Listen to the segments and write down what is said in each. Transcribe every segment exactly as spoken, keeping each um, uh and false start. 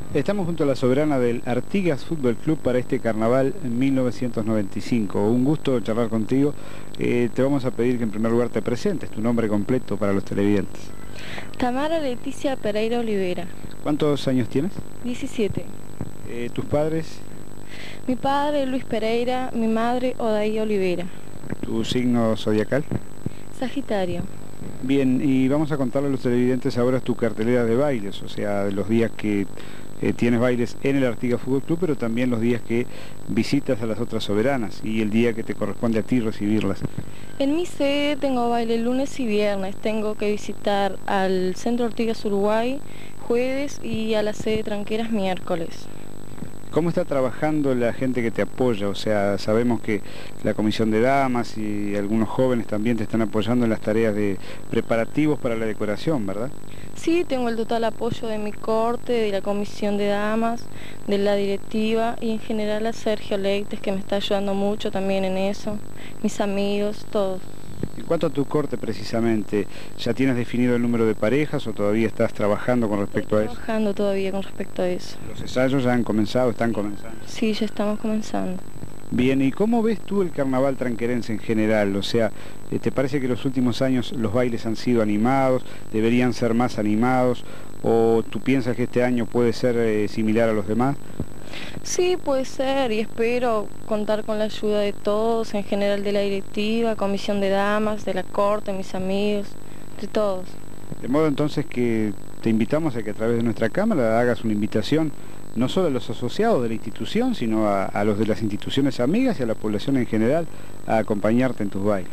Estamos junto a la soberana del Artigas Fútbol Club para este carnaval en mil novecientos noventa y cinco. Un gusto charlar contigo. Eh, te vamos a pedir que en primer lugar te presentes, tu nombre completo para los televidentes. Tamara Leticia Pereira Olivera. ¿Cuántos años tienes? diecisiete. Eh, ¿Tus padres? Mi padre Luis Pereira, mi madre Odaí Olivera. ¿Tu signo zodiacal? Sagitario. Bien, y vamos a contarle a los televidentes ahora tu cartelera de bailes, o sea, de los días que eh, tienes bailes en el Artigas Fútbol Club, pero también los días que visitas a las otras soberanas y el día que te corresponde a ti recibirlas. En mi sede tengo baile lunes y viernes, tengo que visitar al Centro Artigas Uruguay jueves y a la sede Tranqueras miércoles. ¿Cómo está trabajando la gente que te apoya? O sea, sabemos que la comisión de damas y algunos jóvenes también te están apoyando en las tareas de preparativos para la decoración, ¿verdad? Sí, tengo el total apoyo de mi corte, de la comisión de damas, de la directiva y en general a Sergio Leites, que me está ayudando mucho también en eso, mis amigos, todos. En cuanto a tu corte precisamente, ¿ya tienes definido el número de parejas o todavía estás trabajando con respecto Estoy a eso? trabajando todavía con respecto a eso. ¿Los ensayos ya han comenzado, están comenzando? Sí, ya estamos comenzando. Bien, ¿y cómo ves tú el carnaval tranquerense en general? O sea, ¿te parece que en los últimos años los bailes han sido animados, deberían ser más animados, o tú piensas que este año puede ser eh, similar a los demás? Sí, puede ser, y espero contar con la ayuda de todos, en general de la directiva, comisión de damas, de la corte, mis amigos, de todos. De modo entonces que te invitamos a que a través de nuestra cámara hagas una invitación no solo a los asociados de la institución, sino a, a los de las instituciones amigas y a la población en general a acompañarte en tus bailes.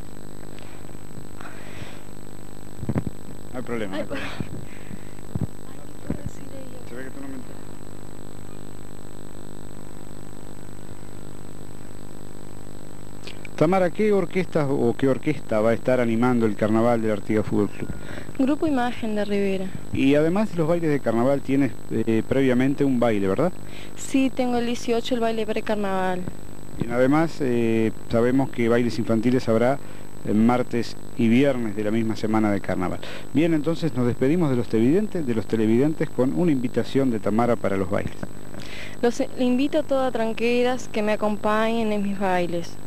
No hay problema, no hay problema. Se ve que tú no me entiendes. Tamara, ¿qué orquesta o qué orquesta va a estar animando el carnaval del Artigas Fútbol Club? Grupo Imagen de Rivera. Y además de los bailes de carnaval tienes eh, previamente un baile, ¿verdad? Sí, tengo el dieciocho, el baile precarnaval. Y además eh, sabemos que bailes infantiles habrá en martes y viernes de la misma semana de carnaval. Bien, entonces nos despedimos de los televidentes, de los televidentes con una invitación de Tamara para los bailes. Los invito a todas tranqueras que me acompañen en mis bailes.